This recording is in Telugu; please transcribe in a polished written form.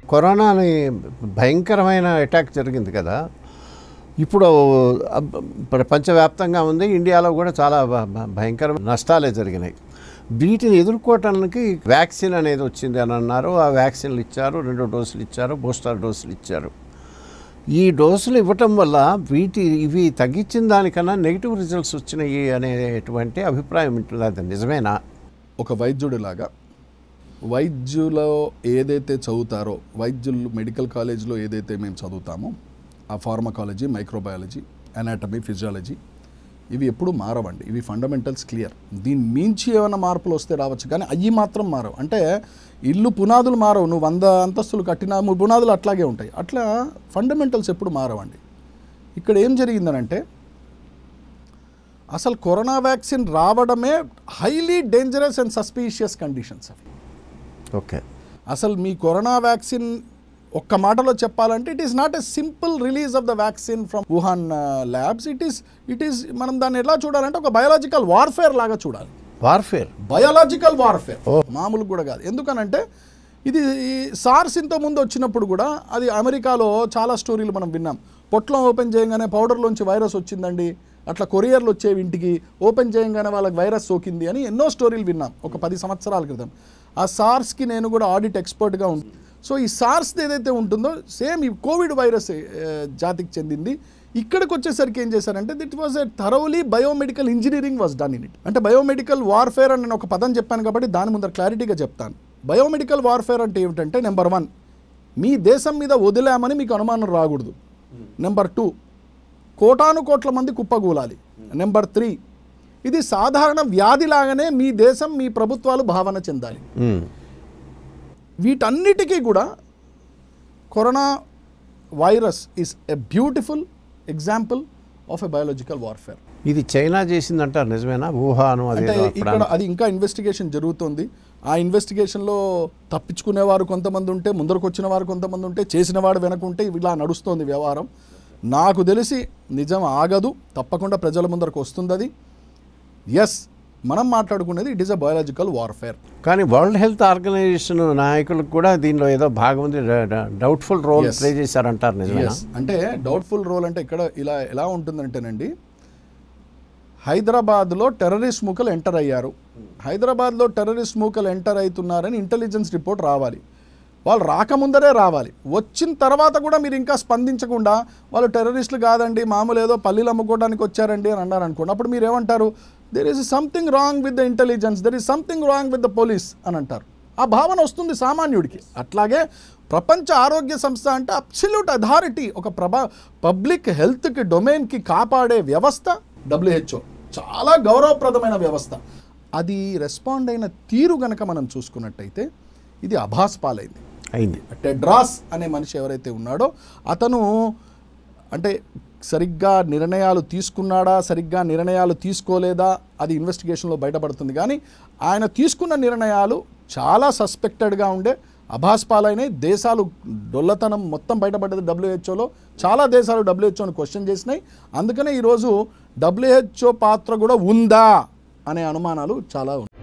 కరోనాని భయంకరమైన అటాక్ జరిగింది కదా. ఇప్పుడు ప్రపంచవ్యాప్తంగా ఉంది, ఇండియాలో కూడా చాలా భయంకరమైన నష్టాలే జరిగినాయి. వీటిని ఎదుర్కోవటానికి వ్యాక్సిన్ అనేది వచ్చింది అని అన్నారు. ఆ వ్యాక్సిన్లు ఇచ్చారు, 2 డోసులు ఇచ్చారు, బూస్టర్ డోసులు ఇచ్చారు. ఈ డోసులు ఇవ్వటం వల్ల ఇవి తగ్గించిన దానికన్నా నెగిటివ్ రిజల్ట్స్ వచ్చినాయి అనేటువంటి అభిప్రాయం ఉంటుంది. అది నిజమేనా? ఒక వైద్యుడిలాగా వైద్యులో ఏదైతే చదువుతారో, వైద్యులు మెడికల్ కాలేజ్లో ఏదైతే మేము చదువుతామో, ఆ ఫార్మకాలజీ, మైక్రోబయాలజీ, అనాటమీ, ఫిజియాలజీ, ఇవి ఎప్పుడు మారవండి. ఇవి ఫండమెంటల్స్ క్లియర్. దీని మించి ఏమైనా మార్పులు వస్తే రావచ్చు, కానీ అవి మాత్రం మారవు. అంటే ఇల్లు పునాదులు మారవు, నువ్వు 100 అంతస్తులు కట్టినా పునాదులు అట్లాగే ఉంటాయి. అట్లా ఫండమెంటల్స్ ఎప్పుడు మారవండి. ఇక్కడ ఏం జరిగిందనంటే, అసలు కరోనా వ్యాక్సిన్ రావడమే highly dangerous and suspicious conditions అవి. ఓకే, అసలు మీ కరోనా వ్యాక్సిన్ ఒక్క మాటలో చెప్పాలంటే it is not a simple release of the vaccine from Wuhan labs. It is మనం దాన్ని ఎలా చూడాలంటే ఒక బయోలాజికల్ వార్ఫేర్ లాగా చూడాలి. వార్ఫేర్, బయోలాజికల్ వార్ఫేర్, మామూలు కూడా కాదు. ఎందుకనంటే ఇది సార్స్ ఇంత ముందు వచ్చినప్పుడు కూడా అది అమెరికాలో చాలా స్టోరీలు మనం విన్నాం. పొట్లం ఓపెన్ చేయగానే పౌడర్లోంచి వైరస్ వచ్చిందండి, అట్లా కొరియర్లు వచ్చేవి ఇంటికి, ఓపెన్ చేయగానే వాళ్ళకి వైరస్ సోకింది అని ఎన్నో స్టోరీలు విన్నాం ఒక 10 సంవత్సరాల క్రితం. ఆ సార్స్కి నేను కూడా ఆడిట్ ఎక్స్పర్ట్గా ఉంది. సో ఈ సార్స్ ఏదైతే ఉంటుందో సేమ్ ఈ కోవిడ్ వైరస్ జాతికి చెందింది. ఇక్కడికి వచ్చేసరికి ఏం చేశారంటే that was a thoroughly biomedical engineering was done in it. అంటే బయోమెడికల్ వార్ఫేర్ అని నేను ఒక పదం చెప్పాను కాబట్టి దాని ముందర క్లారిటీగా చెప్తాను. బయోమెడికల్ వార్ఫేర్ అంటే ఏమిటంటే, నెంబర్ 1, మీ దేశం మీద వదిలామని మీకు అనుమానం రాకూడదు. నెంబర్ 2, కోటాను కోట్ల మంది కుప్పగూలాలి. నెంబర్ 3, ఇది సాధారణ వ్యాధిలాగానే మీ దేశం, మీ ప్రభుత్వాలు భావన చెందాలి. వీటన్నిటికీ కూడా corona virus is a beautiful example of a biological warfare. ఇది చైనా చేసిందంటారు, నిజమేనా? వుహాన్ అంటే ఇక్కడ అది ఇంకా ఇన్వెస్టిగేషన్ జరుగుతుంది. ఆ ఇన్వెస్టిగేషన్లో తప్పించుకునేవారు కొంతమంది ఉంటే, ముందరకు వచ్చిన వారు కొంతమంది ఉంటే, చేసిన వాడు వెనకుంటే ఇలా నడుస్తోంది వ్యవహారం. నాకు తెలిసి నిజం ఆగదు, తప్పకుండా ప్రజల ముందరకు వస్తుంది అది. ఎస్, మనం మాట్లాడుకునేది it is a biological warfare. కానీ వరల్డ్ హెల్త్ ఆర్గనైజేషన్ నాయకులకు కూడా దీనిలో ఏదో భాగం ఉంది, డౌట్ఫుల్ రోల్ ప్లే చేశారంటారు, నిజమేనా? అంటే డౌట్ఫుల్ రోల్ అంటే ఇక్కడ ఇలా ఎలా ఉంటుందంటేనండి, హైదరాబాద్లో టెర్రరిస్ట్ మూకలు ఎంటర్ అయ్యారు. హైదరాబాద్లో టెర్రరిస్ట్ మూకలు ఎంటర్ అవుతున్నారని ఇంటెలిజెన్స్ రిపోర్ట్ రావాలి. వాళ్ళు రాకముందరే రావాలి. వచ్చిన తర్వాత కూడా మీరు ఇంకా స్పందించకుండా వాళ్ళు టెర్రరిస్టులు కాదండి, మామూలు ఏదో పల్లీలు అమ్ముకోవడానికి వచ్చారండి అని అన్నారు అనుకోండి. అప్పుడు మీరు ఏమంటారు? There is something wrong with the intelligence, there is something wrong with the police అని అంటారు. ఆ భావన వస్తుంది సామాన్యుడికి. అట్లాగే ప్రపంచ ఆరోగ్య సంస్థ అంటే అబ్సల్యూట్ అథారిటీ, ఒక పబ్లిక్ హెల్త్కి డొమైన్కి కాపాడే వ్యవస్థ WHO, చాలా గౌరవప్రదమైన వ్యవస్థ. అది రెస్పాండ్ అయిన తీరు గనక మనం చూసుకున్నట్టయితే ఇది అభాస్పాలైంది అయింది. టెడ్రాస్ అనే మనిషి ఎవరైతే ఉన్నాడో అతను అంటే సరిగ్గా నిర్ణయాలు తీసుకున్నాడా, సరిగ్గా నిర్ణయాలు తీసుకోలేదా, అది ఇన్వెస్టిగేషన్లో బయటపడుతుంది. కానీ ఆయన తీసుకున్న నిర్ణయాలు చాలా సస్పెక్టెడ్గా ఉండే, అభాస్పాలైనవి. దేశాలు డొల్లతనం మొత్తం బయటపడ్డది WHOలో. చాలా దేశాలు WHOని క్వశ్చన్ చేసినాయి. అందుకనే ఈరోజు WHO పాత్ర కూడా ఉందా అనే అనుమానాలు చాలా ఉన్నాయి.